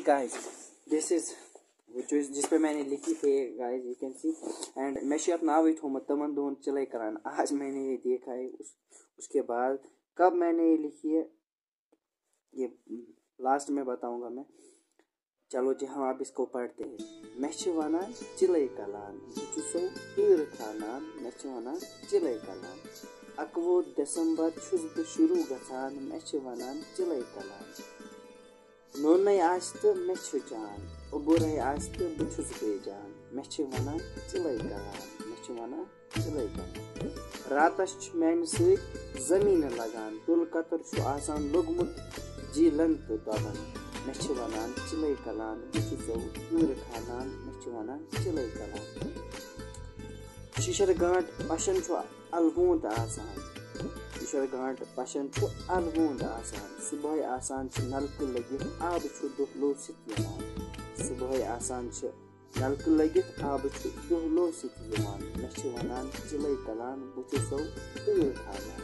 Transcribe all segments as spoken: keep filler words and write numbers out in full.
Guys this is जो जिस पे मैंने लिखी थी guys you can see and मैं शुभ नाव थोम तमन दोन चिल्लाई करान। आज मैंने ये देखा है उस उसके बाद कब मैंने ये लिखी है ये लास्ट में बताऊंगा मैं। चलो जी हम आप इसको पढ़ते हैं। मैं वन चिल्लाई कलान सो ईर खानान मैं वन चिल्लाई कलान अकवो दिसंबर छुस बह शुरू गसान मैं वन चिल्लाई कलान नोनय आस तो मे जान उबुरय आस तो बहुस बेजान मे वन चिल्लै कलान मे वन चिल्लै कलान रातस मान सत जमीन लगान तुल कतर आसान लोगमुत जीलन तो दबन मे वन चिल्लै कलान बहुसो ऊर खानान मे वन चिल्लै कलान शिशर गांठ पशन अलगूंद आसान शिशर गांठ पशन अलगूंद आसान सुबह आसान नलक लगित आब दुहलो सत सुबह आसान नलक लगित आब दुहलो सत मे वन चिल्लै कलान बहुसो ऊर खानान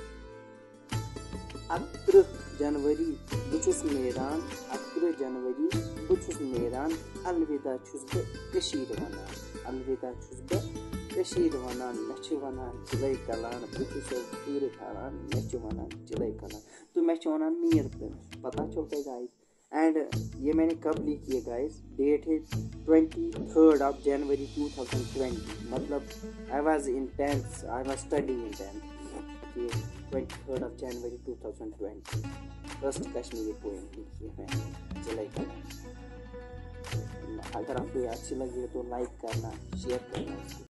अत्रह जनवरी बहुस नेरान अत्रह जनवरी बहुस नेरान अलविदा छुस बह वनान अलविदा छुस बह वनान मे वन चिल्लै कलान बहुसो ऊर खानान मे वन चिल्लै कलान। तो मैं वन मीर प्रिंस पता चलता है गाइस। एंड ये मैंने कब लिखी है गाइस, डेट है twenty third of January two thousand twenty मतलब I was in tenth I was study in tenth. ये twenty third of January two thousand twenty first Kashmiri poem लिखी है मैंने चिल्लै कलान। अगर आपको ये अच्छी लगी तो लाइक करना शेयर करना।